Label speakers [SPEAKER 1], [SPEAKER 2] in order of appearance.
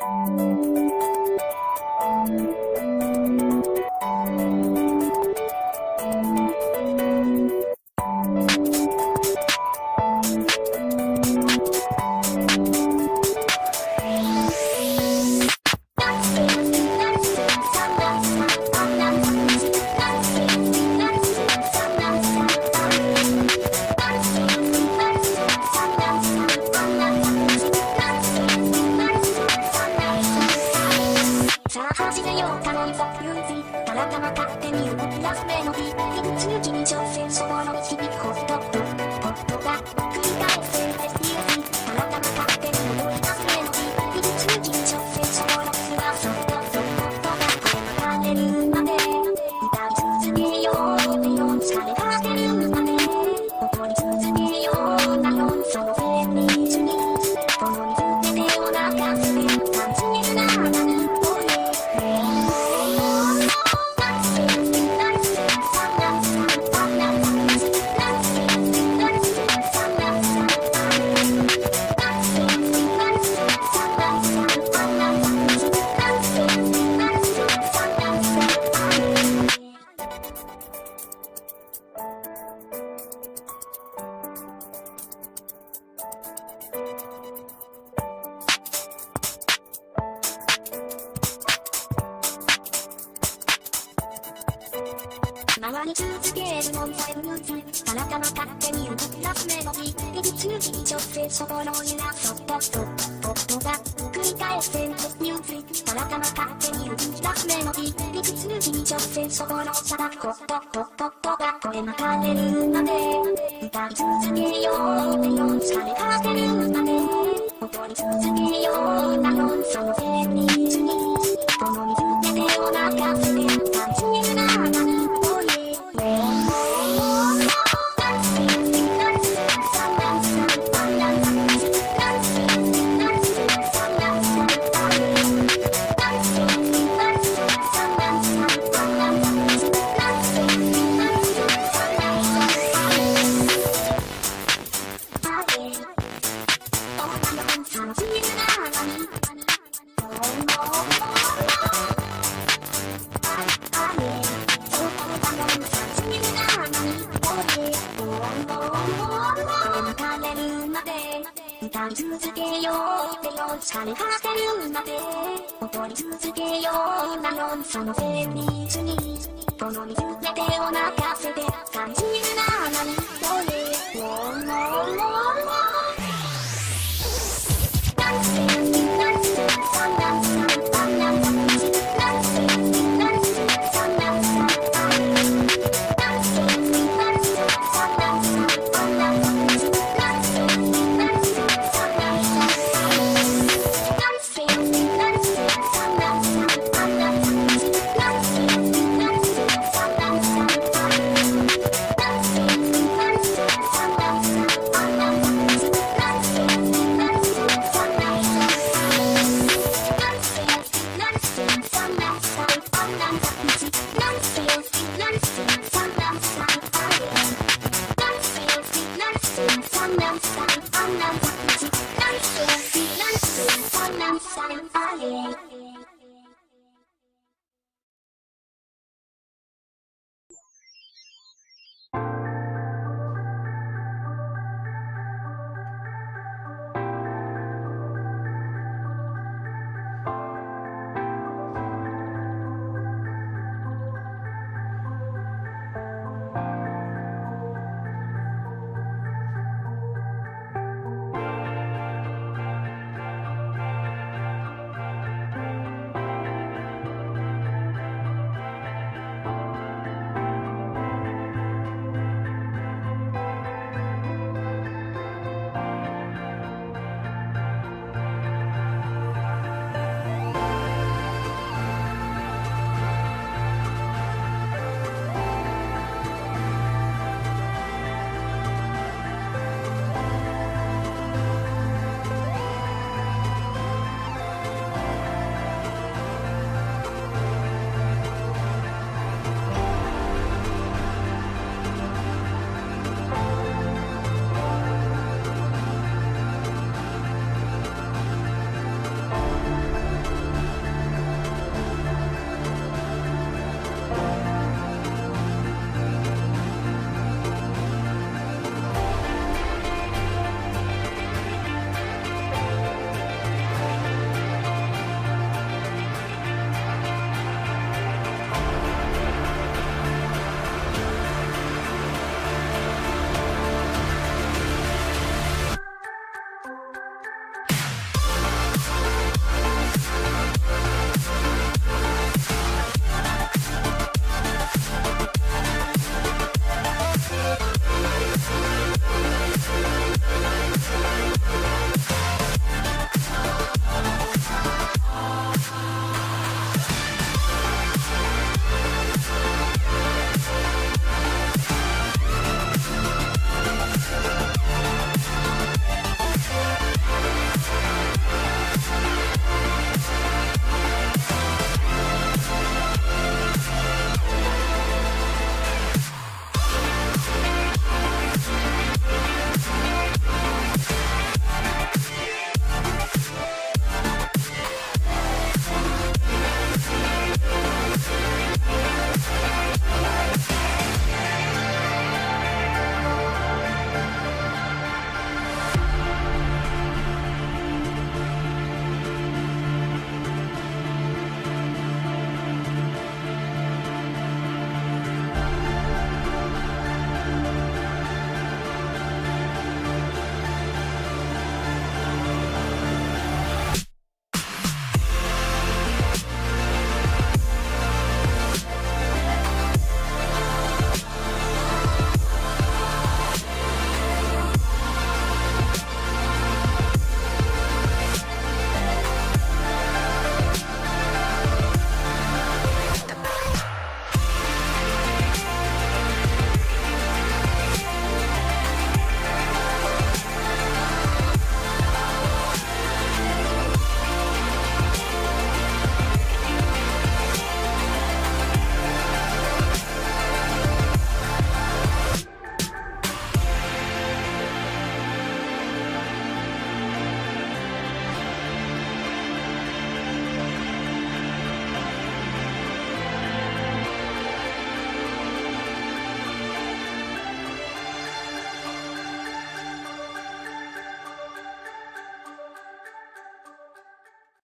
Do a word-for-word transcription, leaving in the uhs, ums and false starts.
[SPEAKER 1] さあ始めようかノンストップミュージック体が勝手に動き出すメロディー一通気に挑戦その日々ホストとポットが繰り返すミュージック体が勝手に動き出すメロディー一通気に挑戦その日はそっとそっとが声が枯れるまで歌い続けようメロン疲れが出るまで踊り続けようなよそのフェミニズにこの水で手を流して感じるな何回り続けるノンタイムミュージック体が勝手に動き出すメロディー右通気に挑戦そこの揺らそっとそっとポットが繰り返せミュージック体が勝手に動き出すメロディー右通気に挑戦そこのさらポットポットットが声が枯れるまで歌い続けようメロン疲れが出るまで踊り続けようなよそのフェミニズにこの水で手を流して感じるな何歌い続けようメロン疲れが出るまで踊り続けようなよそのフェミニズにこの水で手を流せて感じるな何それもうもうもうもうダンスダンスサンダンスサンダンスダンスダンスサンダンスダンスダンスサンダンスサンダンスSundown, sundown, sundown, sundown, sundown, sundown, sundown, sundown, sundown, sundown, sundown,